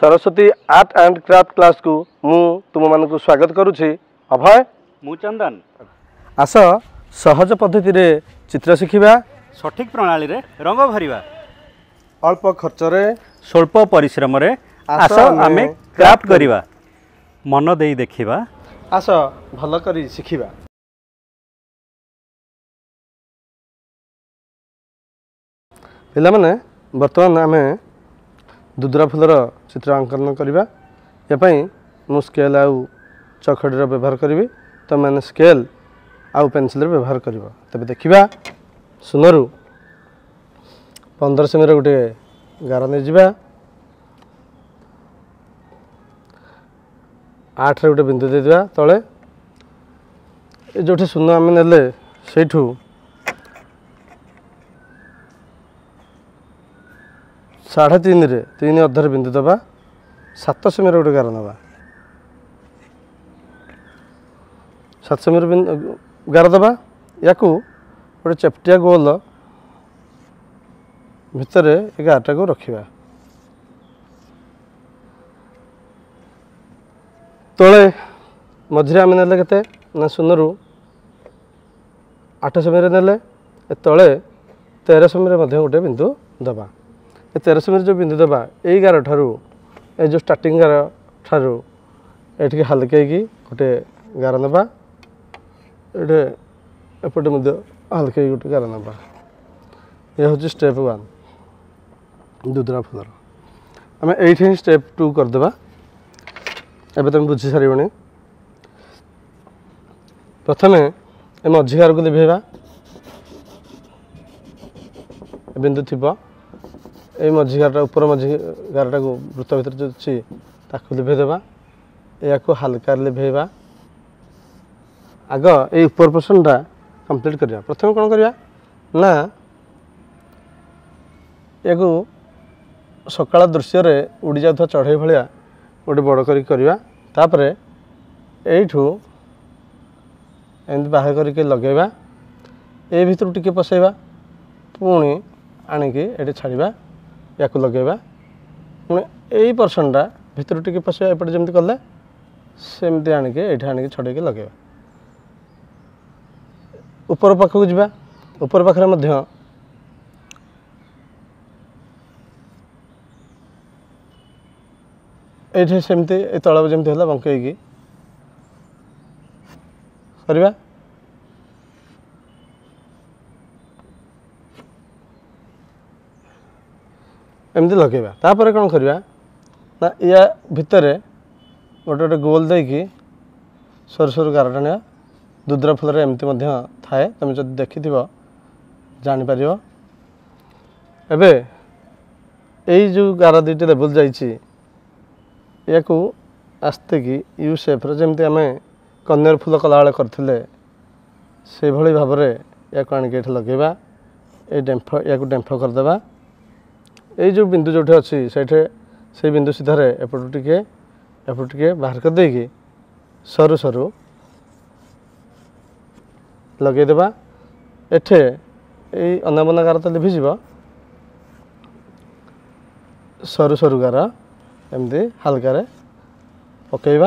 Saraswati art and craft class को मु तुम मान को स्वागत करुछि। अभय मु चंदन। आस सहज पद्धति रे चित्र शिखिबा, सठिक प्रणाली रे रंग भरिबा, अल्प खर्च रे स्वल्प परिश्रम रे आस आमे क्राफ्ट करिबा, मन देई देखिबा, आस भल करी शिखिबा। पिला माने वर्तमान आमे दुदरा फुलर चित्र अंकन करवा। ये मु स्केल आउ चखड़ीर व्यवहार करी, तो मैंने स्केल आउ पेनसिल व्यवहार कर। तबे देखा सुनरु 15 सेमी गोटे गार नहीं जा, 8 रे गोटे बिंदु दे दिबा तले। जो सुन आम ने सेठू 3.5 रे 3 अधर बिंदु दबा, 7 सेमी गोटे गार नवा, 7 सेमी गार दबा। या गोटे चेपटिया गोल भितर गारटा को रखा। तले मझे आम ने के सुनरु 8 सेमी ने तले 13 सेमी गोटे बिंदु दबा। 13 सेमी जो बिंदु दबा यही गार ठारू ए जो स्टार्टिंग गार ठारू ये हल्के गोटे गार नवा, ये एपटे हल्के गोटे गार नवा। यह हूँ स्टेप 1 दुदरा फुलर। आम ये स्टेप 2 करदे। एबे तुम बुझी सारे। प्रथमे ए मझी गार को लिभेबा, बिंदु थी ये मझी गारटा ऊपर मझी गारटा को वृत्त भर जो अच्छी लिभेदेबा। या हल्का लिभेबा। आग ये ऊपर पोर्शनटा कंप्लीट करवा। प्रथम कौन करवा ना या सकाळ दृश्य रे उड़ी जाता चढ़ई भाया गोटे बड़ करवा। तापर यू एमती बाहर करके लगेगा, ये भीतर टिके पसैबा, पुणी आणिकी ये छाड़ा, या लगेगा, पुणी यही पर्सनटा भीतर टिके पसैबा। एपटे जमी कले सेमती आणिकी ये आणिकी छड़े लगे। ऊपर पाखक जावा, ऊपर पाखे ये सेमती तल जमी है बंकई करवा। एमती लगेगा। तापर कौन करवा ना या भितर गोटे गोटे गोल देकी सर सर गार टाणिया। दुदरा फुल एमती थाए, तुम जब देखि जापर। एबे यही जो गार दुईटी लेवल जाइए या आस्ते कि यू शेप जमती आम कन्यार फूल कला बेले करते से भली भाव या आणिक लगेगा। ये डेम्फ या डेम्फ करदे। ये जो बिंदु जो अच्छी से बिंदु सीधार एपटू टे बाहर कर देकी सरू सरू लगेदेबा। एठे ये अनाबना गार तो लिभिज, सरू सरू गार एमती हल्कार पकेबा।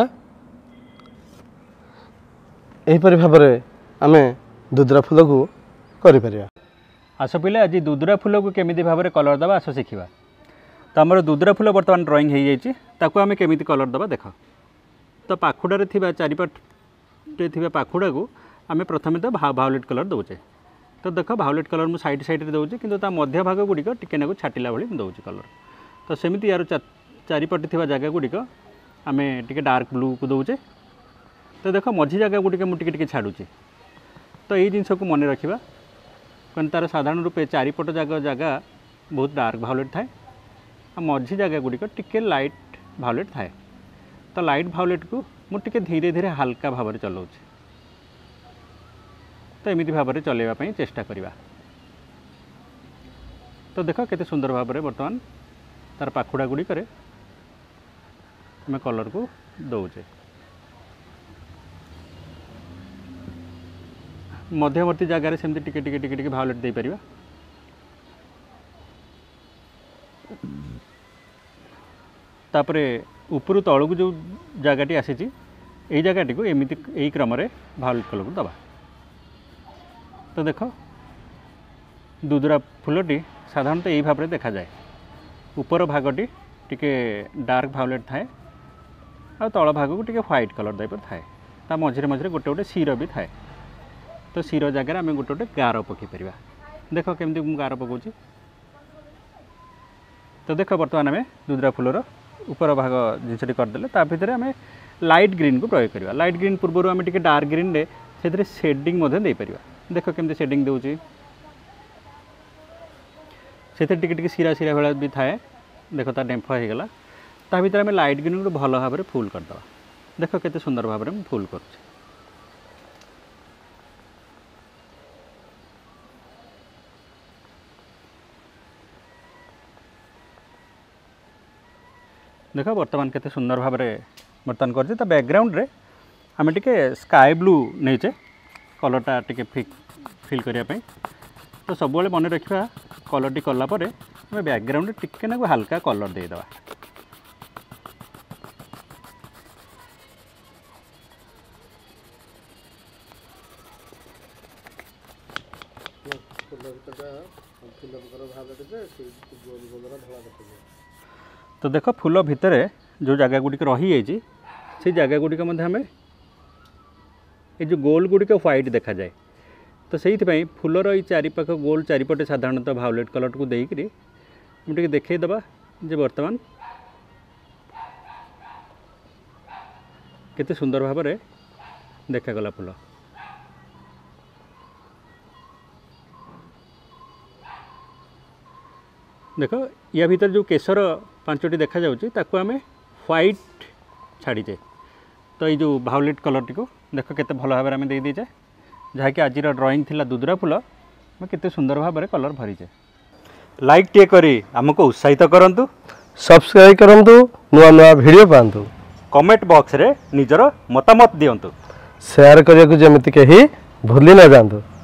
यहीपरि भाव आम दुदरा फूल को करिपरिया। आस पिले आज दुदरा फूल को केमिति भाव में कलर दबा आस शिखा। तो आमर दुदरा फूल बर्तमान ड्रॉइंग हो जाइए, ताकू आम केमिति कलर दबा देख। तो पाखुड़ा थी चारिपटे थी पाखुड़ा को आम प्रथम तो भायोलेट कलर दौचे। तो देख भायोलेट कलर मुझे साइड साइड दौचे, कि मध्य भाग गुड़िक टिके नाकू छाटिला भाई दौचे कलर। तो सेमती यार चारिपटे थी जगह गुड़िक आम टे डार्क ब्लू को दौचे। तो देख मझी जगह गुड़िक मुझे छाड़ुचे। तो यही जिनस को मन रखा, कारण तार साधारण रूपे चारिपट जगह बहुत डार्क भायोलेट थाए, मझी जगह गुड़िक टिके लाइट भायोलेट थाए। तो लाइट भायोलेट को मुझे धीरे धीरे हल्का भाव में चलाऊँ। तो एमती भाव में चलैवाई चेष्टा करवा। तो देख केते सुंदर भाव में बर्तमान तार पाखुड़ा गुड़िक आम कलर को दौचे। मध्यवर्ती जगार सेमती टिके टिके टिके टिके भायोलेट दे परिबा। तापर उपरू तलू जो जगटी आसी यही जगटी को एमती यही क्रम भायोलेट कलर को दबा। तो देख दुदुरा फूलटी साधारणतः यही भाव में देखा जाए। ऊपर भागटी टिके डार्क भायोलेट थाए आ तल भाग को टिके व्हाइट कलर टाइप थाए। ता मझे मझे गोटे गोटे शिर भी थाए। तो शिर जगह आम गोटे गोटे गार पकई पार। देख केमती मुझे गार पकाऊँ। तो देख बर्तमान आम दुदुरा फूलर ऊपर भाग जिनसटी करदे ता भितर आम लाइट ग्रीन को प्रयोग करवा। लाइट ग्रीन पूर्व आम टिके डार्क ग्रीन रे से शेडिंग दे पार। देख केमती शेडिंग दूसरी से टिके सिरा सिरा भाया भी थाए। देख ता डेम्फ हो गला ता भीतर आम लाइट ग्रीन को भल भाव में फुल करदे। देख केते सुंदर भाव में फुल कर। देख बर्तमान केते सुंदर भाव में बर्तमान कर बैकग्राउंड रे आम टिके स्काई ब्लू नहींचे कलरटा टिके फिल करने। तो सब मन रखा कलर टी कलापर आम बैकग्राउंड टिके ना हल्का कलर देदेवा। तो देख फूल भितर जो जगह गुड़िक रही जाइए से जगह गुड़िक आम ये जो गोल गुड़िक व्हाइट देखा जाए। तो से फूलर ये चारिपाख गोल चारिपटे साधारणतः भायोलेट कलर को देकर मुझे देखईदबा जे बर्तमान केते सुंदर भाव में देखागला फूल। देख या भीतर जो केसर पांचटी देखा जाउची ताको आमे व्हाइट छाड़ीचे। तो ये जो भायोलेट कलर टी को देख केते भल भाव में दे दीचे जहाँकि आज ड्राइंग थिला दुदुरा फूल मैं केते सुंदर भाव में कलर भरीचे। लाइक टे करी आमको उत्साहित करंतु, सब्सक्राइब करंतु, नुआ नुआ वीडियो पांतु, कमेंट बॉक्स रे निजर मतामत दियंतु, शेयर करिया को जेमिति केही भूली ना जांतु।